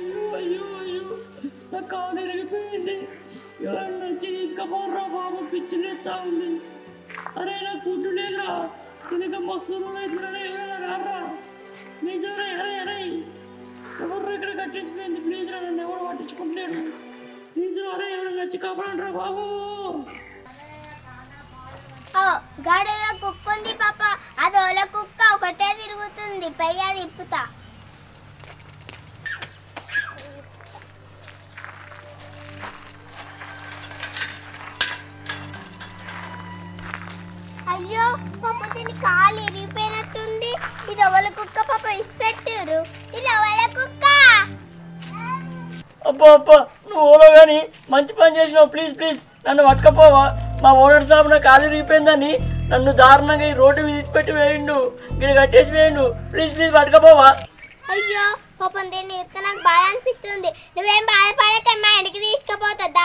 అయ్యో అయ్యో నా కాలు ఎరిగిపోయింది. ఎవరన్నా వచ్చి తీసుకుపోరా బాబు, పిచ్చి లేస్తా ఉంది. అరే నాకు ఫుడ్ లేదురా, తినక మస్తు అవుతున్నారా, ఎవరైనా రారా ప్లీజ్. అరే అరే అరే ఎవరు ఇక్కడ కట్టేసిపోయింది, ప్లీజ్ రా, నన్ను ఎవరు పట్టించుకుంటలేడు ప్లీజ్ రా. అరే ఎవరైనా వచ్చి కాపాడండి రా బాబు. గాడిలో కుక్క ఉంది పాప, అది ఓల కుక్క ఒకటే తిరుగుతుంది, పెయ్య తిప్పుతా. అయ్యో పాప, దీని కాలు ఇరిగిపోయినట్టుంది. ఇది ఓల కుక్క పాప, ఇసిపెట్టారు. ఇది ఓల కుక్క. అబ్బా అబ్బా నువ్వు ఓలో కానీ మంచి పని చేసినావు. ప్లీజ్ ప్లీజ్ నన్ను పట్టుకపోవా. మా ఓనర్ సాబ్ నాకు కాలు ఇరిగిపోయిందని నన్ను దారుణంగా ఈ రోడ్డు మీద పెట్టి వేయండు, ఇక్కడ కట్టేసి వేయండు. Please please పట్టుకపోవా. అయ్యో పాపం, దీన్ని చూస్తే నాకు బాధ అనిపిస్తుంది. నువ్వేం బాధపడకమ్మా, ఇంటికి తీసుకుపోతుందా.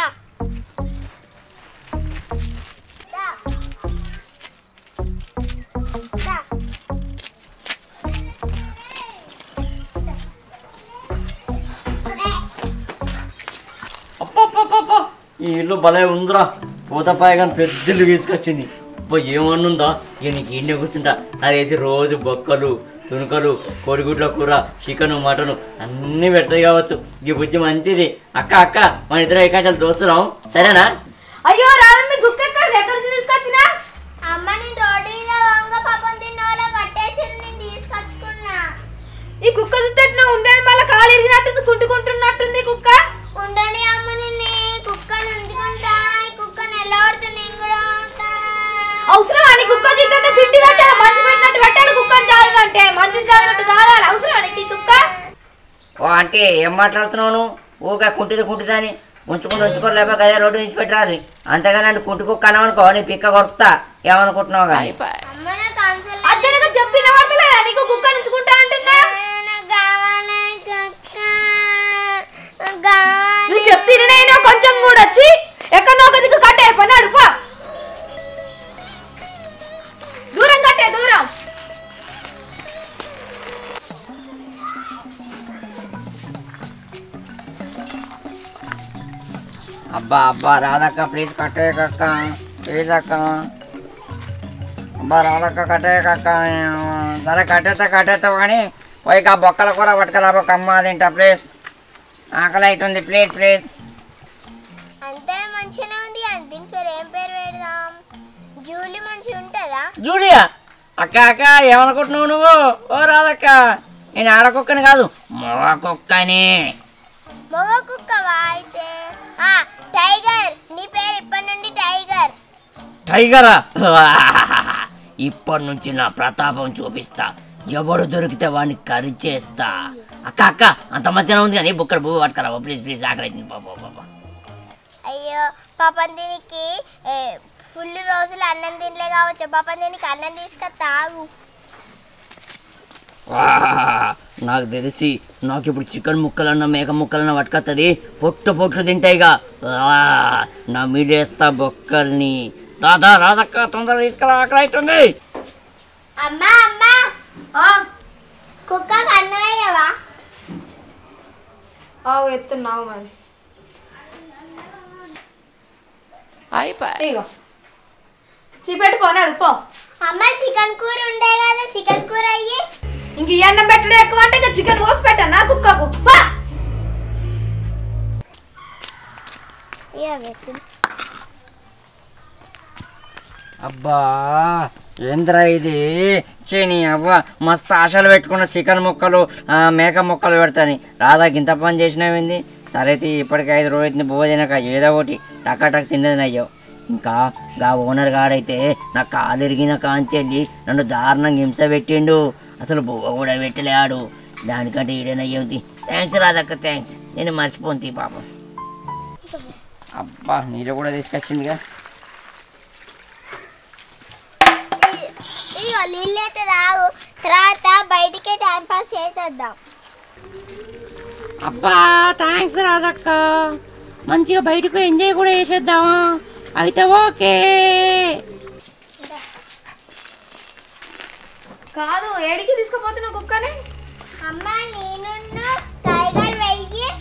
అప్పప్పప్ప ఈ ఇల్లు భలే ఉందిరా. పోతపాయ కానీ పెద్ద ఇల్లు తీసుకొచ్చింది. అబ్బా ఏమన్నుందా ఇక నీకు ఇండే కూర్చుంటా. అదైతే రోజు బొక్కలు తునుకలు కోడిగుడ్ల కూర చికెను మటను అన్నీ పెడతాయి కావచ్చు. ఈ బుజ్జి మంచిది. అక్క అక్క మన ఇద్దరు ఏకాచాలు దోస్తున్నాం, సరేనా? అయ్యో రాదమ్మ, కుక్క ఎక్కడ ఎక్కడ తీసుకొచ్చినా? అమ్మ నేను రోడ్డు మీద వంగ పాపం తిన్నోలో కట్టేసి నేను తీసుకొచ్చుకున్నా. ఈ కుక్క చుట్టూ ఉందే, మళ్ళీ కాలు ఇరిగినట్టుంది, కుంటుకుంటున్నట్టుంది కుక్క. ఉండని అమ్మ, నిన్ను కుక్కను ఉంచుకుంటా. ఈ కుక్కను ఎల్లబడితే నేను కూడా ఉంటా. అవసరం అని కుక్క తింటుంటే తిండి కట్టాలి, మంచి పెట్టినట్టు పెట్టాలి. కుక్కని చాలంటే మంచి చాలినట్టు కావాలి. అవసరం అని ఈ కుక్క. ఓ అంటే ఏం మాట్లాడుతున్నావు నువ్వు? ఊగా కుంటుంది అని ఉంచుకోరు లేకపోతే అదే రోడ్డు తీసి పెట్టాలి. అంతేగాని అంటే కుంటు కుక్క అనవనుకో నీ పిక్క కొరుకుతా. ఏమనుకుంటున్నావు కానీ అమ్మ నాకు అవసరం లేదు. అద్దెనక చెప్పిన వాడలేదా నీకు కుక్క ఉంచుకుంటా అంటున్నా? నాకు కావాలి కుక్క, నాకు కావాలి. నువ్వు చెప్తినైనా కొంచెం కూడా వచ్చి ఎక్కడో ఒక దిక్కు కట్టే పని అడుపా. దూరం కట్టే, దూరం. అబ్బా అబ్బా రాధక్క ప్లీజ్ కట్టేయకక్క, ప్లీజ్ అక్క. అబ్బా రాధక్క కట్టేయకక్క. సరే కట్టేస్తావు కానీ పోయి ఆ బొక్కల కూర పట్టుకురాబో, అమ్మ తింటా ప్లీజ్. ఆకలి అవుతుంది, ప్లీజ్ ప్లీజ్. అంతే మంచిగానే ఉంది. అంటే దీని పేరు ఏం పేరు పెడదాం? జూలీ మంచిగా ఉంటుందా? జూలియా అక్క అక్క ఏమనుకుంటున్నావు నువ్వు? ఓ రాధక్క నేను ఆడకుక్కని కాదు మగ కుక్కని. మగ కుక్కవా అయితే? టైగర్. నీ పేరు ఇప్పటి నుండి టైగర్. టైగరా? ఇప్పటి నుంచి నా ప్రతాపం చూపిస్తా. ఎవడు దొరికితే వాడిని కరిచేస్తా. అక్క అక్క అంత మధ్యన ఉంది కానీ బుక్కడ బువ్వ పట్టుకురావా ప్లీజ్ ప్లీజ్. ఆకలి అవుతుంది బాబా. అయ్యో పాపం, దీనికి ఫుల్ రోజులు అన్నం తినలే కావచ్చు. పాపం దీనికి అన్నం తీసుకొస్తా, తాగు. నాకు తెలిసి నాకు ఇప్పుడు చికెన్ ముక్కలన్నా మేక ముక్కలన్నా పట్టుకొస్తుంది. పొట్లు తింటాయిగా. నా మీడేస్తా బొక్కల్ని. దాదా రాదక్క తొందరగా తీసుకురా, ఆకలి అవుతుంది. అమ్మా అమ్మా, కుక్కకు అన్నం వేయవా? ఎత్తున్నావు మరి. ఇగో చూపెట్టుకోని అడుపో. అమ్మ చికెన్ కూర ఉండే కదా, చికెన్ కూర అయ్యి. ఇంక ఈ అన్నం పెట్టడం ఎక్కువ అంటే ఇంకా చికెన్ కోసి పెట్టా కుక్కకు. అబ్బా ఏంద్రా ఇది? చేని అవ్వ మస్తు ఆశలు పెట్టుకున్న చికెన్ ముక్కలు మేక ముక్కలు పెడతాని. రాదా గింత పని చేసినావింది. సరే ఇప్పటికి 5 రోజులు బువ్వ తినక ఏదో ఒకటి టక్ తిన్నది అయ్యావు. ఇంకా గా ఓనర్ గాడైతే నా కాలు ఇరిగిన కాంచెల్లి నన్ను దారుణంగా హింస పెట్టిండు. అసలు బువ్వ కూడా పెట్టలేడు. దానికంటే ఈడేనయ్యేది. Thanks రాదక్క, thanks. నేను మర్చిపోను పాపం. అబ్బా నీళ్ళు కూడా తీసుకొచ్చిందిగా. ఇగో నీళ్ళు అయితే తాగు, తర్వాత బయటికే టైం పాస్ చేసేద్దాం. అబ్బా థ్యాంక్స్ రాదక్క. మంచిగా బయటకు ఎంజాయ్ కూడా చేసేద్దామా? అయితే ఓకే. కాదు ఏడికి తీసుకుపోతున్నా కుక్కని? అమ్మ నేను టైగర్ వెయ్యి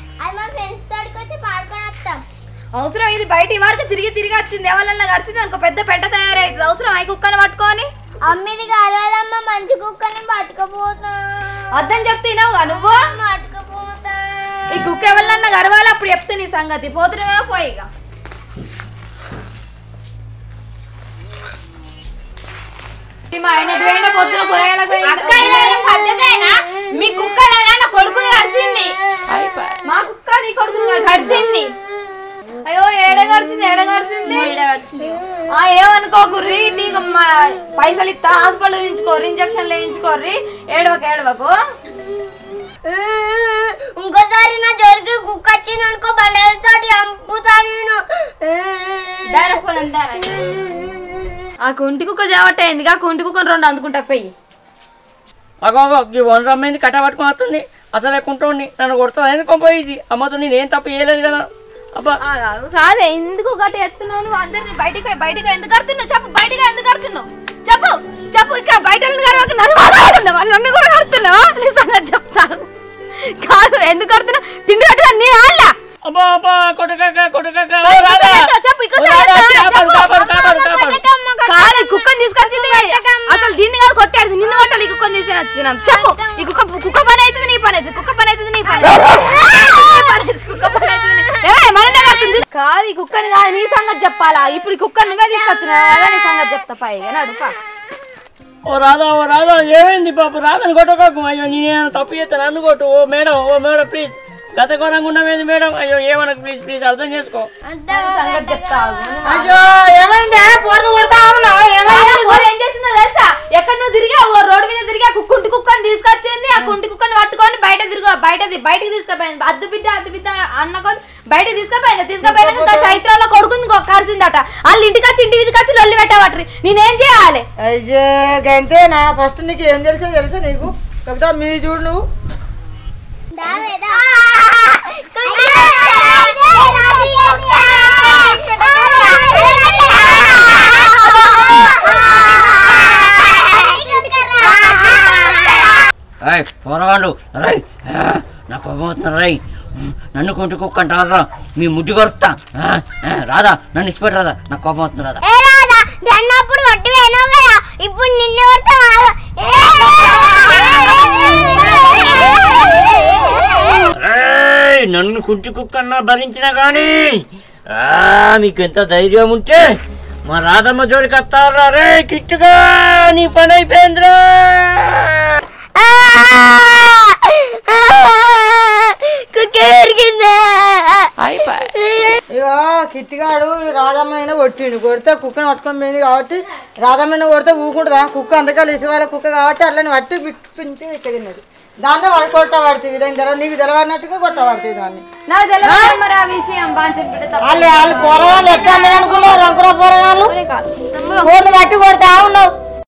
అవసరం ఇది బయట వరకు తిరిగి తిరిగి వచ్చింది ఎవరన్నా కలిసింది అనుకో పెద్ద పెట్ట తయారైతుంది అవసరం అయి కుక్కని పట్టుకొని అమ్మిది కావాలమ్మ మంచి కుక్కని పట్టుకపోతా అర్థం చెప్తున్నావుగా నువ్వు పట్టుకపోతా ఈ కుక్క ఎవరన్నా గర్వాలి అప్పుడు చెప్తే నీ సంగతి పోతున్నావా పోయిగా మీ కుక్క కొడుకుని కరిచింది మా కుక్క నీ కొడుకుని కరిచింది అయ్యో ఏడగరిచింది ఏమనుకోకుర్రి నీకు పైసలు ఇస్తా హాస్పిటల్ వేయించుకోర్రి ఇంజక్షన్లు వేయించుకోర్రి ఏడవకు ఇంకోసారి నా జోలికి కుక్క వచ్చింది అనుకో బండలతోటి చంపుతా నేను ఆ కుంటి కుక్క జావట్ అయింది ఆ కుంటి కుక్కను 2 అందుకుంటా పోయి అగో ఈ వన్ రమ్మైంది కట్ట పట్టుకుని వస్తుంది అసలే కుంటోండి నన్ను కొడుతుంది ఎందుకు పోయి అమ్మతో నేను తప్పు చేయలేదు కదా అబ్బా కాదే ఎందుకు గట్టి ఎత్తున్నావు అందరిని బయటికి ఎందుకు కడుతున్నావు చెప్పు బయటికి ఎందుకు కడుతున్నావు చెప్పు ఇక బయట నన్ను కూడా కడుతున్నావు నీ సంగతి చెప్తాను కాదు ఎందుకు కడుతున్నావు తిండి కట్టుగా నీ వాళ్ళ కాదు కుక్కని తీసుకొచ్చింది అసలు దీన్ని కాదు కొట్టాడు నిన్ను కొట్టాలి ఈ కుక్కని తీసుకొచ్చినాం చెప్పు ఈ కుక్క పని అవుతుంది నీ పని అవుతుంది కుక్క పని అవుతుంది నీ పని కుక్క పని అవుతుంది కాదు ఈ కుక్కని కాదు నీ సంగతి చెప్పాలా ఇప్పుడు ఈ కుక్కని నువ్వే తీసుకొచ్చినా కదా నీ సంగతి చెప్తా పైగా నడుపా ఓ రాధా ఏమైంది పాప రాధని కొట్టకు అయ్యో నేను తప్పు చేస్తాను నన్ను కొట్టు ఓ మేడం ప్లీజ్ గత ఘోరంగా ఉన్నమేది మేడం అయ్యో ఏమనకు ప్లీజ్ అర్థం చేసుకో సంగతి చెప్తా అయ్యో ఏమైంది పోరు కొడతా ఏం చేసిందో తెలుసా ఎక్కడ నువ్వు తిరిగా రోడ్డు మీద తిరిగి కుంటి కుక్కని తీసుకొచ్చింది ఆ కుంటి కుక్కని పట్టుకొని బయటకి తీసుకుపోయింది అద్దు బిడ్డ అన్నకొని బయటకి తీసుకుపోయినా చైత్రంలో కొడుకుని కరిసిందట వాళ్ళు ఇంటికి వచ్చి లొల్లి పెట్టబట్టి నేనేం చేయాలి అయ్యో గంతే నా ఫస్ట్ నీకు ఏం తెలుసా నీకు ఒకసారి మీ చూడు నువ్వు పోరగాళ్ళు రై నా కోపం వస్తున్నారు రై నన్ను కుంటి కుక్క అంటారా మీ ముడ్డు కొరుతా రాదా నన్ను ఇచ్చిపెట్టు రాదా నా కోపం వస్తుంది రాదా ఇప్పుడు నిన్ను నన్ను కుంటి కుక్క అన్నా భరించినా కానీ మీకు ఎంత ధైర్యం ఉంటే మా రాధమ్మ జోడికి వస్తారా రే కిట్టుగా నీ పని అయిపోయిందిరా ఇక కిట్టిగాడు రాధమ్మైన కొట్టిండు కొడితే కుక్కని పట్టుకొని పోయింది కాబట్టి రాధమ్మైన కొడితే ఊకుంటుందా కుక్క అందుకే ఇసువాల కుక్క కాబట్టి అట్లని పట్టి పిచ్చి తిన్నది దాన్ని వాడు కొట్టబడుతుంది నీకు తెలవన్నట్టుగా కొట్టబడుతుంది దాన్ని వాళ్ళు పోరగాళ్ళు ఎట్లా అనుకున్నారు రంకుల పోరగాళ్ళు పట్టి కొడతా ఉన్నావు